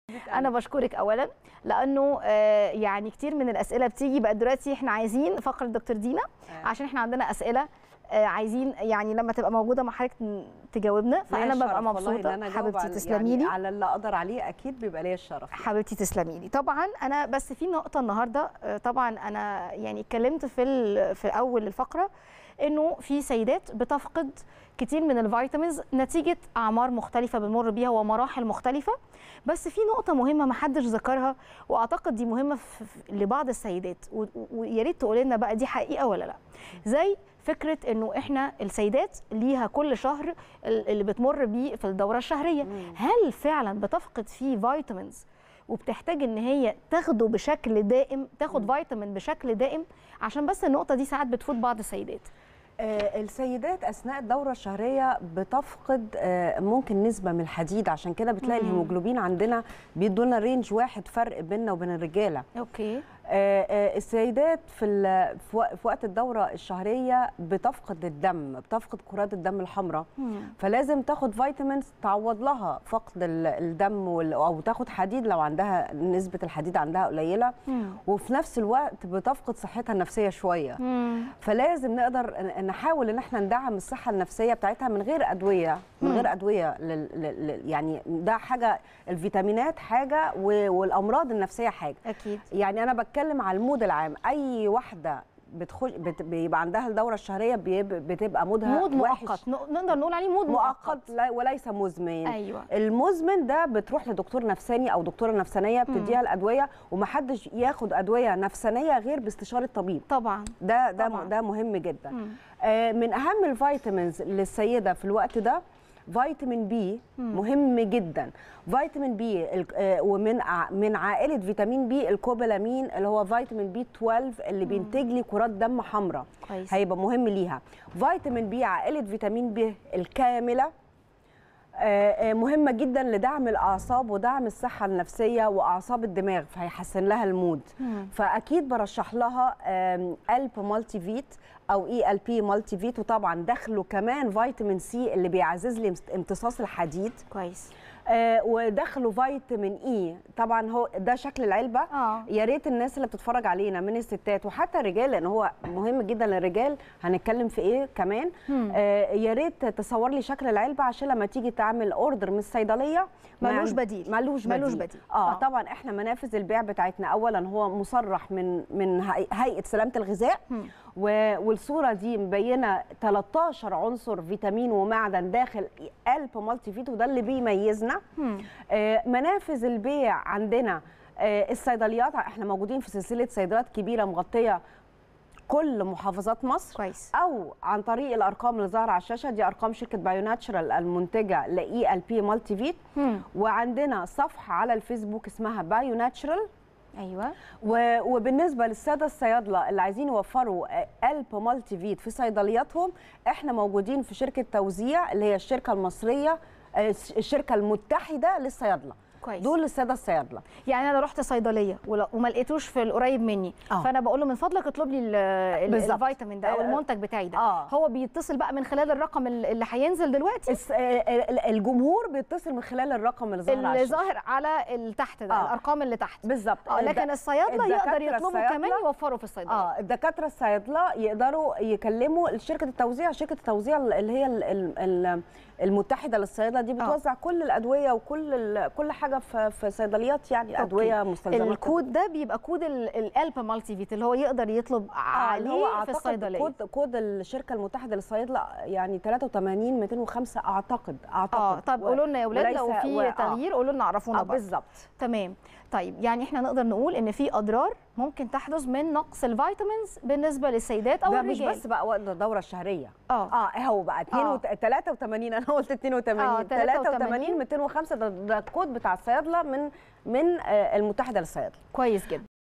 انا بشكرك اولا لانه يعني كتير من الاسئله بتيجي بقى دلوقتي. احنا عايزين فقره دكتور دينا عشان احنا عندنا اسئله عايزين يعني لما تبقى موجوده مع حضرتك تجاوبنا، فانا ببقى مبسوطه. حبيبتي تسلمي لي. يعني على اللي اقدر عليه اكيد بيبقى ليا الشرف. حبيبتي تسلمي لي. طبعا انا بس في نقطه النهارده، طبعا انا يعني اتكلمت في اول الفقره انه في سيدات بتفقد كتير من الفيتامينز نتيجه اعمار مختلفه بنمر بيها ومراحل مختلفه. بس في نقطه مهمه ما حدش ذكرها واعتقد دي مهمه لبعض السيدات، ويا ريت تقولي لنا بقى دي حقيقه ولا لا. زي فكره انه احنا السيدات ليها كل شهر اللي بتمر بيه في الدوره الشهريه، هل فعلا بتفقد فيه فيتامينز وبتحتاج ان هي تاخده بشكل دائم، تاخد فيتامين بشكل دائم؟ عشان بس النقطه دي ساعات بتفوت بعض السيدات. السيدات اثناء الدوره الشهريه بتفقد ممكن نسبه من الحديد، عشان كده بتلاقي الهيموجلوبين عندنا بيدونا رينج واحد فرق بيننا وبين الرجاله. اوكي. السيدات في وقت الدوره الشهريه بتفقد الدم، بتفقد كرات الدم الحمراء، فلازم تاخد فيتامينز تعوض لها فقد الدم او تاخد حديد لو عندها نسبه الحديد عندها قليله، وفي نفس الوقت بتفقد صحتها النفسيه شويه. فلازم نقدر نحاول ان احنا ندعم الصحه النفسيه بتاعتها من غير ادويه، يعني ده حاجه، الفيتامينات حاجه والامراض النفسيه حاجه. اكيد. يعني انا بتكلم على المود العام. اي واحده بيبقى عندها الدوره الشهريه بتبقى مودها مود مؤقت، نقدر نقول عليه مود مؤقت وليس مزمن. أيوة. المزمن ده بتروح لدكتور نفساني او دكتوره نفسانيه بتديها الادويه، ومحدش ياخد ادويه نفسانيه غير باستشاره طبيب. طبعا ده مهم جدا. من اهم الفيتامينز للسيده في الوقت ده فيتامين بي، مهم جدا. فيتامين بي ومن عائله فيتامين بي الكوبالامين اللي هو فيتامين بي 12 اللي بينتج لي كرات دم حمراء، هيبقى مهم ليها. فيتامين بي عائله فيتامين بي الكامله مهمه جدا لدعم الاعصاب ودعم الصحه النفسيه واعصاب الدماغ، فهيحسن لها المود. فاكيد برشح لها ألب مالتي فيت او ELP مالتي فيت، وطبعا داخله كمان فيتامين سي اللي بيعزز لي امتصاص الحديد. كويس. وداخله فيتامين اي. طبعا هو ده شكل العلبه. يا ريت الناس اللي بتتفرج علينا من الستات وحتى الرجال، لان هو مهم جدا للرجال، هنتكلم في ايه كمان. يا ريت تصور لي شكل العلبه عشان لما تيجي تعمل اوردر من الصيدليه ملوش بديل. ملوش بديل. طبعا احنا منافذ البيع بتاعتنا اولا هو مصرح من هيئه سلامه الغذاء، والصوره دي مبينه 13 عنصر فيتامين ومعدن داخل ألب مالتي فيت، وده اللي بيميزنا. منافذ البيع عندنا الصيدليات، احنا موجودين في سلسله صيدليات كبيره مغطيه كل محافظات مصر. كويس. او عن طريق الارقام اللي ظاهره على الشاشه دي ارقام شركه بايو ناتشرال المنتجه ELP مالتي فيت. وعندنا صفحه على الفيسبوك اسمها بايو ناتشرال. ايوه. وبالنسبه للساده الصيادله اللي عايزين يوفروا ألب مالتي فيت في صيدلياتهم، احنا موجودين في شركه توزيع اللي هي الشركه المصريه، الشركه المتحده للصيادله. كويس. دول الساده الصيادله. يعني انا رحت صيدليه وما لقيتوش في القريب مني، فانا بقول له من فضلك اطلب لي الفيتامين ده او المنتج بتاعي ده. هو بيتصل بقى من خلال الرقم اللي هينزل دلوقتي. الجمهور بيتصل من خلال الرقم اللي ظاهر على تحت ده. الارقام اللي تحت بالظبط. لكن الصيادله يقدر يطلبوا كمان يوفروا في الصيدليه. الدكاتره الصيادله يقدروا يكلموا شركه التوزيع. شركه التوزيع اللي هي المتحده للصيادله دي بتوزع كل الادويه وكل حاجه في صيدليات، يعني ادويه مستلزمات. الكود ده بيبقى كود الألب مالتي فيت اللي هو يقدر يطلب عليه في الصيدليه. كود الشركه المتحده للصيادله يعني 83 205 اعتقد. طب قولوا لنا يا اولاد لو في تغيير قولوا لنا، عرفونا بقى. بالظبط. تمام. طيب يعني احنا نقدر نقول ان في اضرار ممكن تحدث من نقص الفيتامينز بالنسبه للسيدات او الرجال. مش بس بقى وقت الدوره الشهريه. هو بقى 83 انا قلت 82 83 205 ده الكود بتاع الصيادله من المتحده للصيادله. كويس جدا.